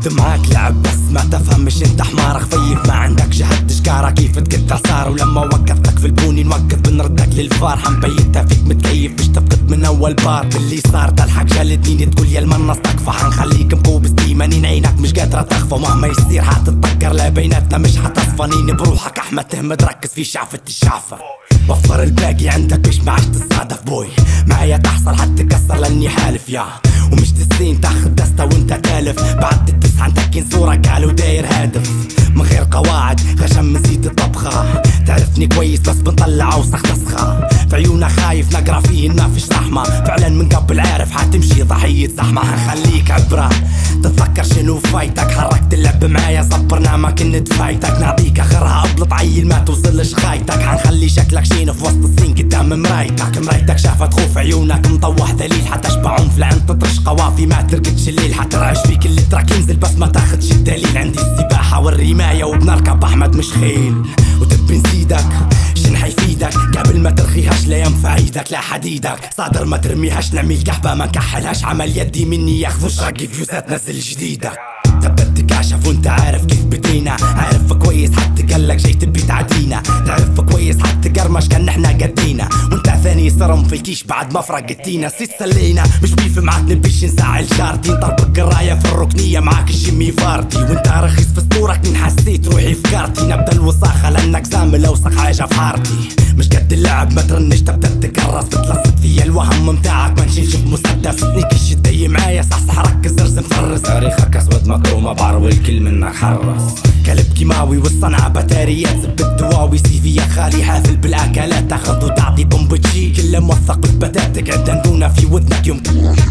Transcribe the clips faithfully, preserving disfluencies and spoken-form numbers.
لعبت معاك لعب بس ما تفهمش انت حمار خفيف، ما عندك جهد شكارة كيف تقطع صار. ولما وقفتك في البوني نوقف بنردك للفار، حنبيتها فيك متكيف مش تفقد من اول بار. باللي صار تلحق جلدني تقول يا المنص تكفى، حنخليك مكوبس ديمانين عينك مش قادرة تخفى. مهما يصير حتتذكر لا بيناتنا مش حتصفنين بروحك احمد تهمد ركز في شعفة الشعفة. وفر الباقي عندك مش معاش تصادف بوي، معايا تحصل حتكسر لاني حالف يا ومش تسين تاخد دستة وانت تالف. بعد التسعة نتكين صورة قالوا داير هادف من غير قواعد غشم مزيد الطبخة. تعرفني كويس بس بنطلع اوسخ نسخة، في عيونك خايف نقرا فيه ما فيش رحمة. فعلا من قبل عارف حتمشي ضحية زحمة، هنخليك عبرة تتذكر شنو فايتك. حركت اللعب معايا صبرنا ما كنت فايتك، نعطيك اخرها ابلط عيل ما توصلش غايتك. حنخلي شكلك شين في وسط الصين قدام مرايتك. مرايتك شافت خوف عيونك مطوح دليل، حتشبعهم في العين تطرش قوافي ما ترقدش الليل. حترعش فيك اللي تراك ينزل بس ما تاخدش الدليل. عندي السباحة والرماية وبنركب احمد مش خيل، وتبي نزيدك شن حيفيدك قبل ما ترخيهاش لا ينفع ايدك لا حديدك. صادر ما ترميهاش نعمل كحبة ما نكحلهاش، عمل يدي مني ياخذوا شرقي فيوزات نزل جديدة. ثبت كاشف وانت عارف كيف بدينا، عارف كويس حتى قالك جاي تبي تعدينا. تعرف كويس حتى قرمش كان احنا قدينا، وانت ثاني صرم في الكيش بعد ما فرقتينا. سيت سلينا مش بيف معاك نبيش نزعل شارتي، نضربك الراية في الركنية معاك الجيمي فارتي. وانت رخيص في سطورك من حسيت روحي في كارتي. نبدا الوساخة لانك زامل اوسخ حاجة في حارتي، مش قد اللعب ما ترنش تبدا تكرس. بتلصق فيا الوهم متاعك ما نشيلش بمسدس، نيكش الدي معايا صحصح ركز ارسم فرس. تاريخك اسود مكرومة بعرو الكل منك حرص، كلب كيماوي والصنعة بطاريات زبت دواوي. سيفيا خالي حافل بالاكلات تاخذ وتعطي بومبتشي، كله موثق بالبتات قعد عندنا في ودنك يوم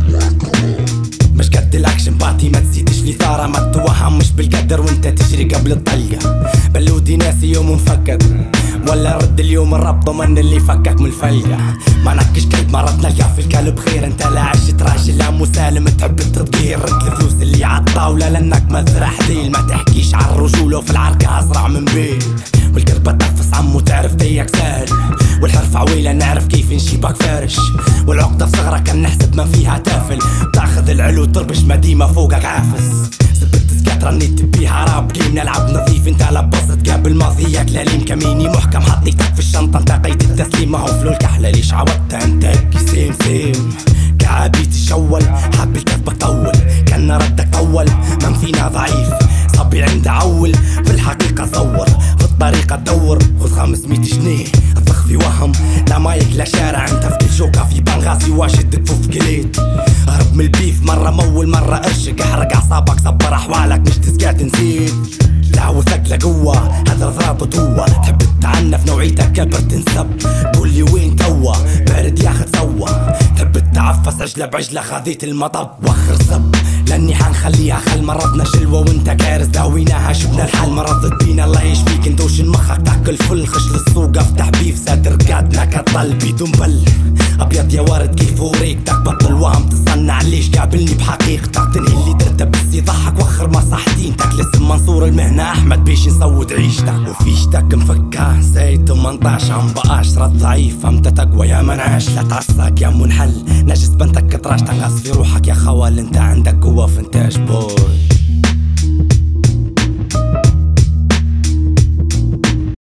مش قد الاكشن باتي. ما تزيدش لي ثارة ما تتوهمش بالقدر وانت تجري قبل الطلقة. بلودي ناسي يوم مفكد ولا رد اليوم الرب ضمن اللي فكك من الفلقة. ما نكش كلب مرات نلقى في الكلب خير، انت لا عشت راجل لا مسالم تحب التطهير. رد الفلوس اللي عالطاولة لانك مزرع حديل، ما تحكيش عن الرجولة وفي العركة ازرع من بيل. والقربة تنفس عمو تعرف ديك سهل، والحرف عويلة نعرف كيف نجيبك فارش. والعقدة في صغرك كان نحسب ما فيها تافل، تاخذ العلو تربش مديمة فوقك عافس. سبت سكات رنيت بيها راب جيم نلعب نظيف، انت لبست قبل ماضيك لليم كميني محكم حطيتك في الشنطة انت قيد التسليم. ما هو فلو الكحلة ليش عودت انت سيم سيم كعابي تشول حاب الكذب بطول كان ردك طول. من فينا ضعيف صبي عند عول في الحقيقة صور في الطريقة تدور. خذ خمسمية جنيه الضخ في وهم لا مايك لا شارع، انت في كل شوكة في بنغازي واشد كفوف كليت. هرب من البيف مرة مول مرة ارشق، احرق اعصابك صبر احوالك مش تسقات نسيت. لا وثقلة قوة هذا ضرب طوة، تحب تتعنف نوعيتك كبر تنسب. قول لي وين توا بارد ياخد سوا، تحب تعفس عجلة بعجلة خذيت المطب. وخر سب لاني حنخليها خل مرضنا شلوة وانت كارث داويناها شبنا الحل. مرضت بينا الله يشفيك ندوش مخك تاكل فل. خش للسوق افتح بيف ساتر قادنا كطل بيدون بل ابيض يا وارد كيف وريقتك. بطل وهم تصنع ليش قابلني بحقيقتك. تنهي اللي درته بس يضحك وخر ما صح دينتك. لسم منصور المهنة احمد بيش نسود عيشتك، وفيشتك مفكة زي ثمنطاش عم بقاش رد ضعيف. فهمت تقوى يا منعش لا تعصاك يا منحل، نجس بنتك تراش تنغص في روحك يا خوال. انت عندك قوة في انتاج بوي.